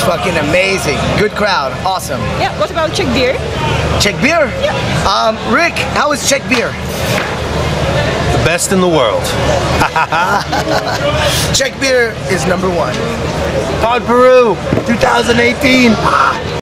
fucking amazing. Good crowd. Awesome. Yeah, what about Czech beer? Czech beer? Yeah. Rick, how is Czech beer? The best in the world. Czech beer is #1. Todd Peru, 2018.